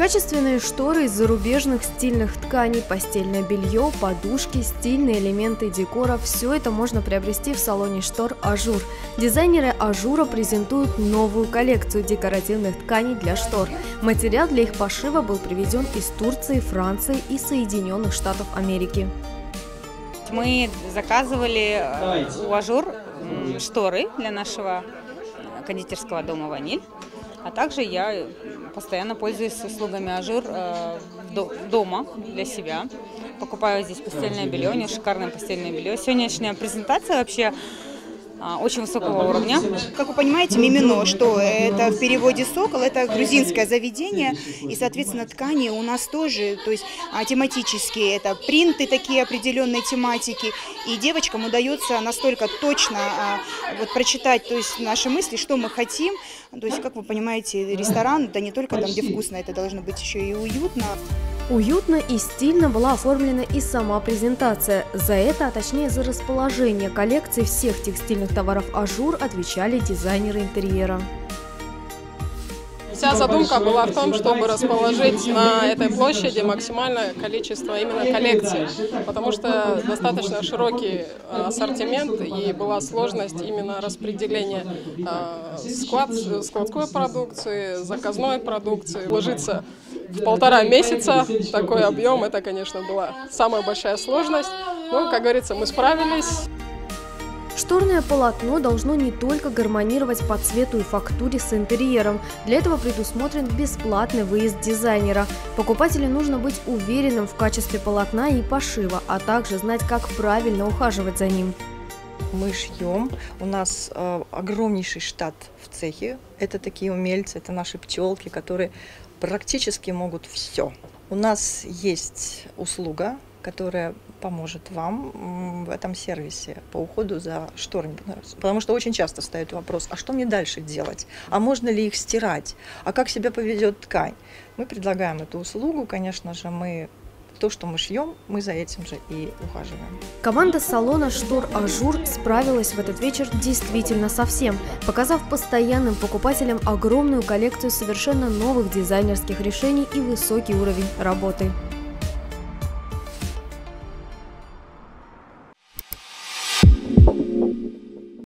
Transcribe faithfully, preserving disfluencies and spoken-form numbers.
Качественные шторы из зарубежных стильных тканей, постельное белье, подушки, стильные элементы декора – все это можно приобрести в салоне штор «Ажур». Дизайнеры «Ажура» презентуют новую коллекцию декоративных тканей для штор. Материал для их пошива был привезен из Турции, Франции и Соединенных Штатов Америки. Мы заказывали у «Ажур» шторы для нашего кондитерского дома «Ваниль». А также я постоянно пользуюсь услугами «Ажур» дома для себя. Покупаю здесь постельное белье, у них шикарное постельное белье. Сегодняшняя презентация вообще очень высокого уровня. Как вы понимаете, мимино, что это в переводе «сокол», это грузинское заведение, и, соответственно, ткани у нас тоже, то есть тематические, это принты такие определенной тематики, и девочкам удается настолько точно вот, прочитать, то есть наши мысли, что мы хотим. То есть, как вы понимаете, ресторан – это не только там, где вкусно, это должно быть еще и уютно. Уютно и стильно была оформлена и сама презентация. За это, а точнее за расположение коллекции всех текстильных товаров «Ажур» отвечали дизайнеры интерьера. Вся задумка была в том, чтобы расположить на этой площади максимальное количество именно коллекций, потому что достаточно широкий ассортимент и была сложность именно распределения склад, складской продукции, заказной продукции. Вложиться в полтора месяца такой объем, это, конечно, была самая большая сложность, но, как говорится, мы справились. Шторное полотно должно не только гармонировать по цвету и фактуре с интерьером. Для этого предусмотрен бесплатный выезд дизайнера. Покупателю нужно быть уверенным в качестве полотна и пошива, а также знать, как правильно ухаживать за ним. Мы шьем, у нас э, огромнейший штат в цехе. Это такие умельцы, это наши пчелки, которые практически могут все. У нас есть услуга, которая поможет вам в этом сервисе по уходу за шторами. Потому что очень часто встает вопрос, а что мне дальше делать? А можно ли их стирать? А как себя поведет ткань? Мы предлагаем эту услугу, конечно же, мы то, что мы шьем, мы за этим же и ухаживаем. Команда салона штор «Ажур» справилась в этот вечер действительно со всем, показав постоянным покупателям огромную коллекцию совершенно новых дизайнерских решений и высокий уровень работы.